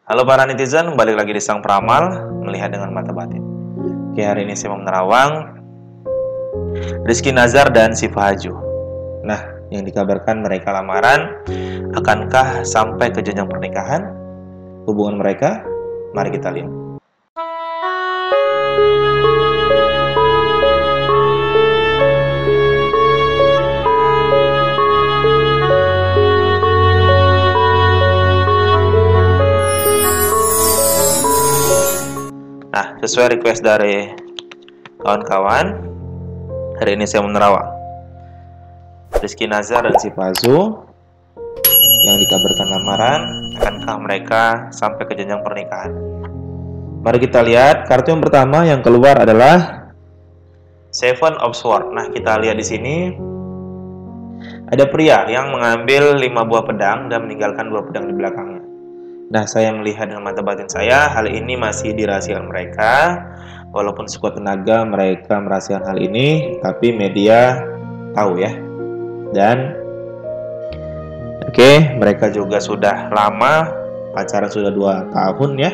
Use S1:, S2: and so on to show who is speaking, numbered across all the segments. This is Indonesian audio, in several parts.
S1: Halo para netizen, balik lagi di Sang Peramal, melihat dengan mata batin. Oke, hari ini saya mau menerawang Rizky Nazar dan Syifa Haju. Nah, yang dikabarkan mereka lamaran, akankah sampai ke jenjang pernikahan? Hubungan mereka, mari kita lihat. Nah, sesuai request dari kawan-kawan, hari ini saya menerawang Rizky Nazar dan Syifa Haju yang dikabarkan lamaran, akankah mereka sampai ke jenjang pernikahan? Mari kita lihat. Kartu yang pertama yang keluar adalah Seven of Swords. Nah, kita lihat di sini ada pria yang mengambil 5 buah pedang dan meninggalkan 2 pedang di belakangnya. Nah, saya melihat dengan mata batin saya, hal ini masih dirahasiakan mereka. Walaupun sekuat tenaga mereka merahasiakan hal ini, tapi media tahu ya. Dan oke, mereka juga sudah lama, pacaran sudah 2 tahun ya.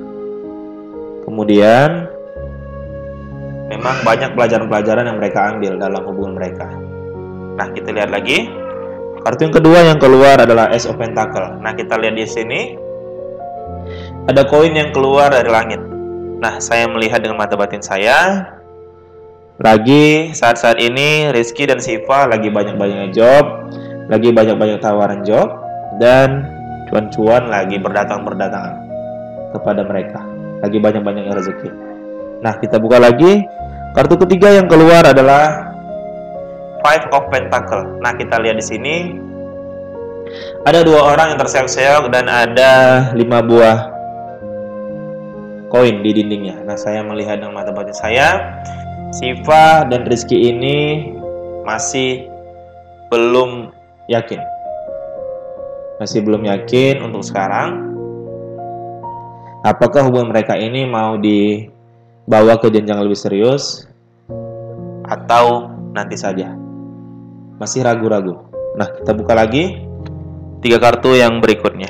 S1: Kemudian memang banyak pelajaran-pelajaran yang mereka ambil dalam hubungan mereka. Nah, kita lihat lagi. Kartu yang kedua yang keluar adalah Ace of Pentacle. Nah, kita lihat di sini ada koin yang keluar dari langit. Nah, saya melihat dengan mata batin saya, lagi saat-saat ini Rizky dan Syifa lagi banyak-banyaknya job, lagi banyak-banyak tawaran job, dan cuan-cuan lagi berdatangan kepada mereka. Lagi banyak-banyaknya rezeki. Nah, kita buka lagi. Kartu ketiga yang keluar adalah Five of Pentacle. Nah, kita lihat di sini ada 2 orang yang terseok-seok dan ada 5 buah koin di dindingnya. Nah, saya melihat dengan mata batin saya, Syifa dan Rizky ini masih belum yakin. Masih belum yakin untuk sekarang. Apakah hubungan mereka ini mau dibawa ke jenjang lebih serius atau nanti saja? Masih ragu-ragu. Nah, kita buka lagi 3 kartu yang berikutnya.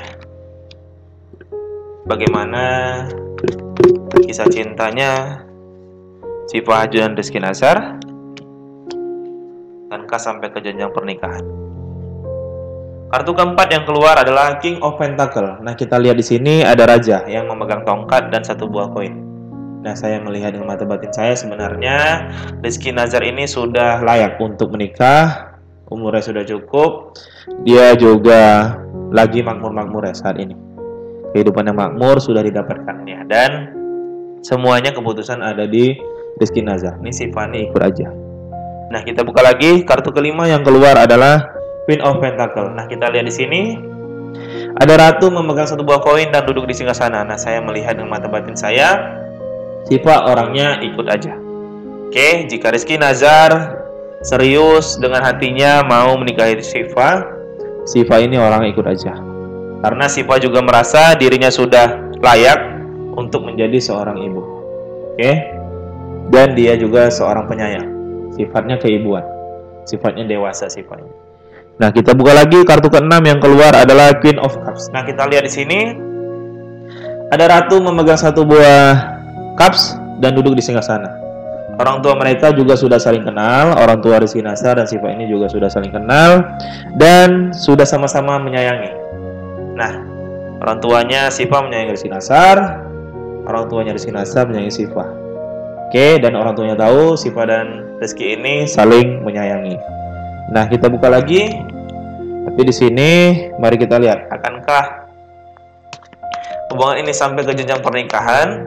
S1: Bagaimana kisah cintanya Syifa Haju dan Rizky Nazar? Akankah sampai ke jenjang pernikahan? Kartu keempat yang keluar adalah King of Pentacle. Nah, kita lihat di sini ada raja yang memegang tongkat dan 1 buah koin. Nah, saya melihat dengan mata batin saya, sebenarnya Rizky Nazar ini sudah layak untuk menikah. Umurnya sudah cukup. Dia juga lagi makmur-makmur ya saat ini. Kehidupan yang makmur sudah didapatkannya, dan semuanya keputusan ada di Rizky Nazar. Ini Syifa nih ikut aja. Nah, kita buka lagi. Kartu kelima yang keluar adalah Queen of Pentacle. Nah, kita lihat di sini ada ratu memegang 1 buah koin dan duduk di singgasana. Nah, saya melihat dengan mata batin saya, Syifa orangnya ikut aja. Oke, jika Rizky Nazar serius dengan hatinya mau menikahi Syifa ini orang ikut aja. Karena Syifa juga merasa dirinya sudah layak untuk menjadi seorang ibu. Oke. Dan dia juga seorang penyayang. Sifatnya keibuan. Sifatnya dewasa sifatnya. Nah, kita buka lagi. Kartu ke-6 yang keluar adalah Queen of Cups. Nah, kita lihat di sini ada ratu memegang 1 buah cups dan duduk di singgasana. Orang tua mereka juga sudah saling kenal. Orang tua Rizky Nazar dan Syifa ini juga sudah saling kenal dan sudah sama-sama menyayangi. Nah, orang tuanya Syifa menyayangi Rizky Nazar, orang tuanya Rizky Nazar menyayangi Syifa. Oke, dan orang tuanya tahu Syifa dan Rizky ini saling menyayangi. Nah, kita buka lagi. Tapi di sini mari kita lihat, akankah hubungan ini sampai ke jenjang pernikahan?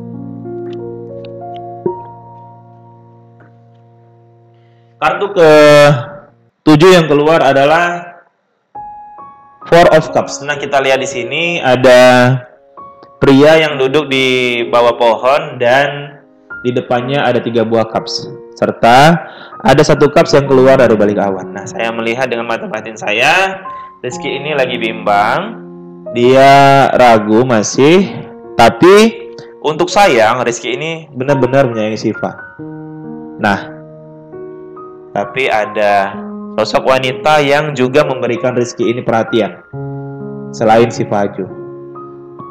S1: Kartu ke-7 yang keluar adalah Four of Cups. Nah, kita lihat di sini ada pria yang duduk di bawah pohon dan di depannya ada 3 buah cups. Serta ada 1 cups yang keluar dari balik awan. Nah, saya melihat dengan mata batin saya, Rizky ini lagi bimbang. Dia ragu masih. Tapi untuk sayang, Rizky ini benar-benar menyayangi Syifa. Nah, tapi ada sosok wanita yang juga memberikan Rizky ini perhatian selain Syifa Haju.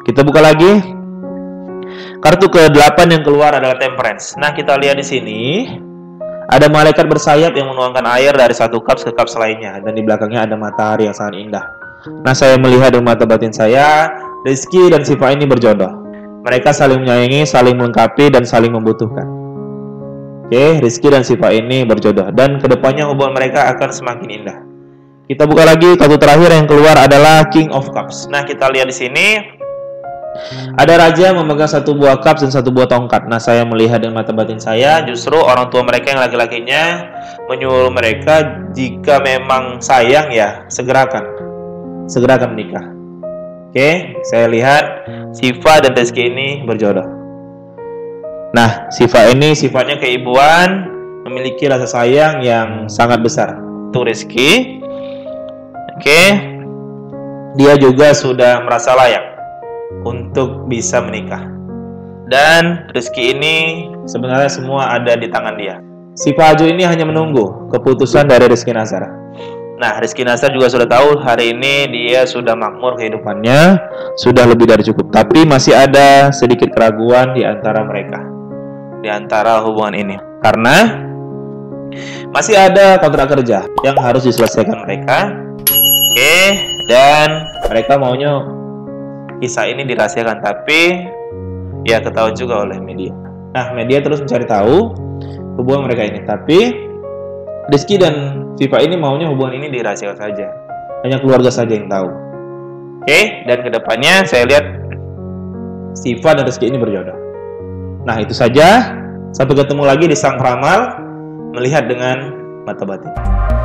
S1: Kita buka lagi. Kartu ke-8 yang keluar adalah Temperance. Nah, kita lihat di sini ada malaikat bersayap yang menuangkan air dari satu cups ke cups lainnya, dan di belakangnya ada matahari yang sangat indah. Nah, saya melihat dengan mata batin saya, Rizky dan Siva ini berjodoh. Mereka saling menyayangi, saling melengkapi, dan saling membutuhkan. Oke, Rizky dan Siva ini berjodoh, dan kedepannya hubungan mereka akan semakin indah. Kita buka lagi. Kartu terakhir yang keluar adalah King of Cups. Nah, kita lihat di sini ada raja memegang satu buah cups dan satu buah tongkat. Nah, saya melihat dengan mata batin saya, justru orang tua mereka yang laki-lakinya menyuruh mereka jika memang sayang ya segerakan menikah. Oke, saya lihat Siva dan Rizky ini berjodoh. Nah, Siva ini sifatnya keibuan, memiliki rasa sayang yang sangat besar untuk Rizky. Oke, dia juga sudah merasa layak untuk bisa menikah. Dan Rizky ini sebenarnya semua ada di tangan dia. Siva Ajo ini hanya menunggu keputusan dari Rizky Nazar. Nah, Rizky Nazar juga sudah tahu hari ini dia sudah makmur kehidupannya, sudah lebih dari cukup. Tapi masih ada sedikit keraguan di antara mereka, di antara hubungan ini, karena masih ada kontrak kerja yang harus diselesaikan mereka. Oke, dan mereka maunya kisah ini dirahasiakan, tapi ya ketahuan juga oleh media. Nah, media terus mencari tahu hubungan mereka ini, tapi Rizky dan Siva ini maunya hubungan ini dirahasiakan saja, hanya keluarga saja yang tahu. Oke, dan kedepannya saya lihat Siva dan Rizky ini berjodoh. Nah, itu saja. Sampai ketemu lagi di Sang Ramal, melihat dengan mata batin.